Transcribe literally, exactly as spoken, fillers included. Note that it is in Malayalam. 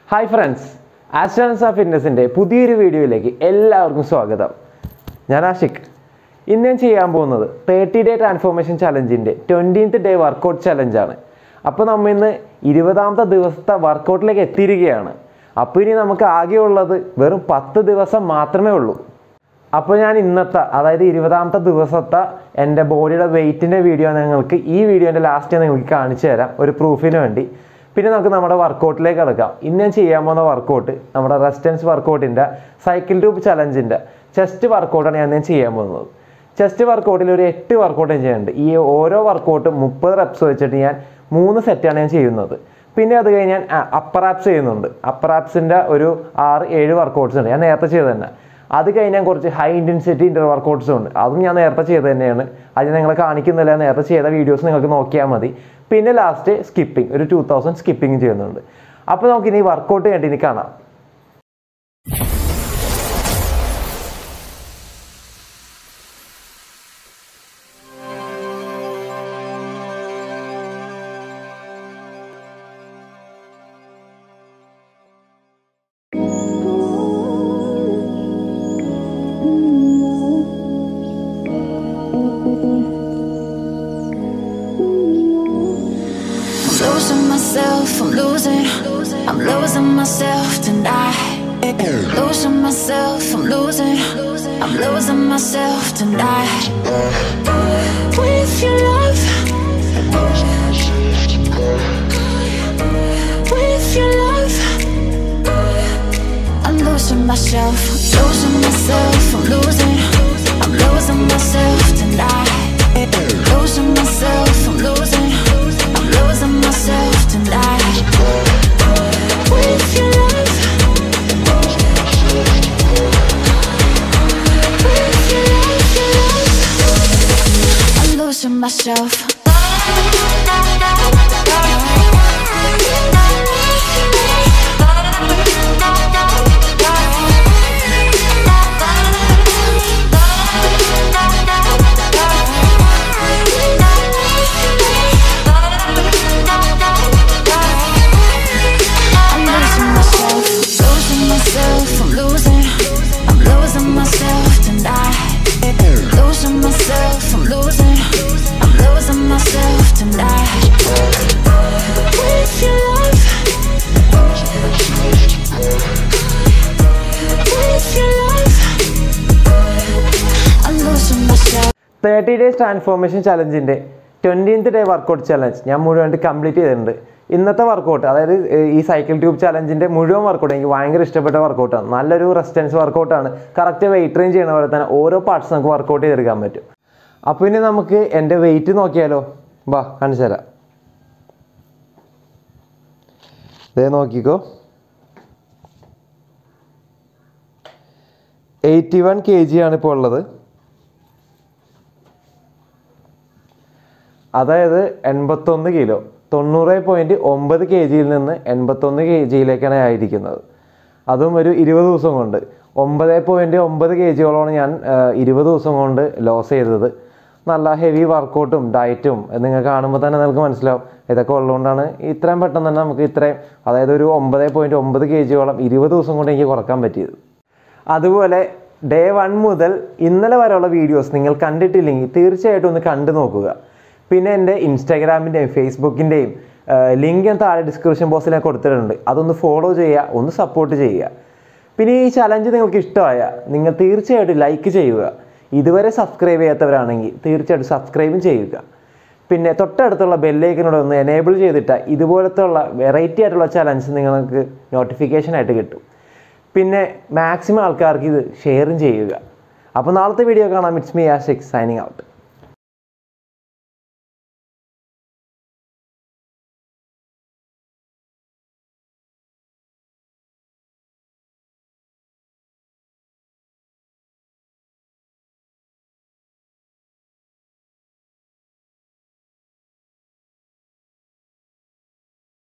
Hi friends, Astronauts of Fitnessന്റെ പുതിയൊരു വീഡിയോയിലേക്ക് എല്ലാവർക്കും സ്വാഗതം. ഞാൻ ആഷിഖ്. ഇന്ന് ഞാൻ ചെയ്യാൻ പോകുന്നത് thirty day ട്രാൻസ്ഫോർമേഷൻ ചലഞ്ചിന്റെ twentieth ഡേ വർക്കൗട്ട് ചലഞ്ച് ആണ്. അപ്പോൾ നമ്മൾ ഇന്ന് ഇരുപതാമത്തെ ദിവസത്തെ വർക്കൗട്ടിലേക്ക് എത്തിയിരിക്കുകയാണ്. അപ്പോൾ ഇനി നമുക്ക് ആകെയുള്ളത് വെറും പത്ത് ദിവസം മാത്രമേ ഉള്ളൂ. അപ്പോൾ ഞാൻ ഇന്നത്തെ അതായത് ഇരുപതാമത്തെ ദിവസത്തെ എൻ്റെ ബോഡിയുടെ വെയിറ്റിൻ്റെ വീഡിയോ നിങ്ങൾക്ക് ഈ വീഡിയോൻ്റെ ലാസ്റ്റ് നിങ്ങൾക്ക് കാണിച്ചു തരാം ഒരു പ്രൂഫിന് വേണ്ടി. പിന്നെ നമുക്ക് നമ്മുടെ വർക്കൗട്ടിലേക്ക് കിടക്കാം. ഇന്ന് ഞാൻ ചെയ്യാൻ പോകുന്ന വർക്കൗട്ട് നമ്മുടെ റെസിസ്റ്റൻസ് വർക്കൗട്ടിൻ്റെ സൈക്കിൾ ട്യൂബ് ചലഞ്ചിൻ്റെ ചെസ്റ്റ് വർക്കൗട്ടാണ് ഞാൻ ചെയ്യാൻ പോകുന്നത്. ചെസ്റ്റ് വർക്കൗട്ടിൽ ഒരു എട്ട് വർക്കൗട്ട് ഞാൻ ചെയ്യുന്നുണ്ട്. ഈ ഓരോ വർക്കൗട്ടും മുപ്പത് റെപ്സ് വെച്ചിട്ട് ഞാൻ മൂന്ന് സെറ്റാണ് ഞാൻ ചെയ്യുന്നത്. പിന്നെ അത് കഴിഞ്ഞ് ഞാൻ അപ്പർ ആപ്സ് ചെയ്യുന്നുണ്ട്. അപ്പർ ആപ്സിൻ്റെ ഒരു ആറ് ഏഴ് വർക്കൗട്ട്സ് ഉണ്ട്, ഞാൻ നേരത്തെ ചെയ്ത് തന്നെ. അത് കഴിഞ്ഞാൽ കുറച്ച് ഹൈ ഇൻറ്റൻസിറ്റി ഇൻ്റർ വർക്കൗട്ട്സും ഉണ്ട്, അതും ഞാൻ നേരത്തെ ചെയ്ത് തന്നെയാണ്. അത് നിങ്ങളെ കാണിക്കുന്നില്ല, നേരത്തെ ചെയ്ത വീഡിയോസ് നിങ്ങൾക്ക് നോക്കിയാൽ മതി. പിന്നെ ലാസ്റ്റ് സ്കിപ്പിംഗ് ഒരു ടു തൗസൻഡ് സ്കിപ്പിംഗ് ചെയ്യുന്നുണ്ട്. അപ്പോൾ നമുക്കിനി വർക്കൗട്ട് കണ്ടിട്ട് ഇനി കാണാം. I'm losing, I'm losing myself tonight. Losing myself, I'm losing, I'm losing myself tonight. With your love, with your love, I'm losing myself, losing myself, I'm losing, I'm losing myself tonight. Losing myself, I'm losing, I'm losing myself tonight. With your love, with your love, your love, I'm losing myself. Thirty days transformation ചലഞ്ചിൻ്റെ ട്വൻറ്റീൻത്ത് ഡേ വർക്കൗട്ട് ചലഞ്ച് ഞാൻ മുഴുവൻ കംപ്ലീറ്റ് ചെയ്തിട്ടുണ്ട്. ഇന്നത്തെ വർക്കൗട്ട് അതായത് ഈ സൈക്കിൾ ട്യൂബ് ചലഞ്ചിൻ്റെ മുഴുവൻ വർക്കൗട്ട് എനിക്ക് ഭയങ്കര ഇഷ്ടപ്പെട്ട വർക്കൗട്ടാണ്. നല്ലൊരു റെസിസ്റ്റൻസ് വർക്കൗട്ടാണ്. കറക്റ്റ് വെയിറ്റ് ട്രെയിൻ ചെയ്യുന്ന പോലെ തന്നെ ഓരോ പാർട്സ് നമുക്ക് വർക്കൗട്ട് ചെയ്തെടുക്കാൻ പറ്റും. അപ്പോൾ ഇനി നമുക്ക് എൻ്റെ വെയിറ്റ് നോക്കിയാലോ, വാ കാണിച്ചു തരാം. ഇതേ നോക്കിക്കോ, എയ്റ്റി വൺ കെ ജി ആണ് ഇപ്പോൾ ഉള്ളത്. അതായത് എൺപത്തൊന്ന് കിലോ, തൊണ്ണൂറ് പോയിൻറ്റ് ഒമ്പത് കെ ജിയിൽ നിന്ന് എൺപത്തൊന്ന് കെ ജിയിലേക്കാണ് ആയിരിക്കുന്നത്. അതും ഒരു ഇരുപത് ദിവസം കൊണ്ട് ഒമ്പത് പോയിൻറ്റ് ഒമ്പത് കെ ജിയോളമാണ് ഞാൻ ഇരുപത് ദിവസം കൊണ്ട് ലോസ് ചെയ്തത്. നല്ല ഹെവി വർക്കൗട്ടും ഡയറ്റും നിങ്ങൾക്ക് കാണുമ്പോൾ തന്നെ നിങ്ങൾക്ക് മനസ്സിലാവും. ഇതൊക്കെ ഉള്ളതുകൊണ്ടാണ് ഇത്രയും പെട്ടെന്ന് തന്നെ നമുക്ക് ഇത്രയും അതായത് ഒരു ഒമ്പത് പോയിൻറ്റ് ഒമ്പത് കെ ജിയോളം ഇരുപത് ദിവസം കൊണ്ട് എനിക്ക് കുറക്കാൻ പറ്റിയത്. അതുപോലെ ഡേ വൺ മുതൽ ഇന്നലെ വരെയുള്ള വീഡിയോസ് നിങ്ങൾ കണ്ടിട്ടില്ലെങ്കിൽ തീർച്ചയായിട്ടും ഒന്ന് കണ്ടു നോക്കുക. പിന്നെ എൻ്റെ ഇൻസ്റ്റാഗ്രാമിൻ്റെയും ഫേസ്ബുക്കിൻ്റെയും ലിങ്ക് ഞാൻ താഴെ ഡിസ്ക്രിപ്ഷൻ ബോക്സിൽ ഞാൻ കൊടുത്തിട്ടുണ്ട്. അതൊന്ന് ഫോളോ ചെയ്യുക, ഒന്ന് സപ്പോർട്ട് ചെയ്യുക. പിന്നെ ഈ ചലഞ്ച് നിങ്ങൾക്ക് ഇഷ്ടമായ നിങ്ങൾ തീർച്ചയായിട്ടും ലൈക്ക് ചെയ്യുക. ഇതുവരെ സബ്സ്ക്രൈബ് ചെയ്യാത്തവരാണെങ്കിൽ തീർച്ചയായിട്ടും സബ്സ്ക്രൈബും ചെയ്യുക. പിന്നെ തൊട്ടടുത്തുള്ള ബെല്ലൈക്കനോട് ഒന്ന് എനേബിൾ ചെയ്തിട്ടാൽ ഇതുപോലത്തെ ഉള്ള വെറൈറ്റി ആയിട്ടുള്ള ചലഞ്ച് നിങ്ങൾക്ക് നോട്ടിഫിക്കേഷനായിട്ട് കിട്ടും. പിന്നെ മാക്സിമം ആൾക്കാർക്ക് ഇത് ഷെയറും ചെയ്യുക. അപ്പോൾ നാളത്തെ വീഡിയോ കാണാം. It's me Ashiq signing out.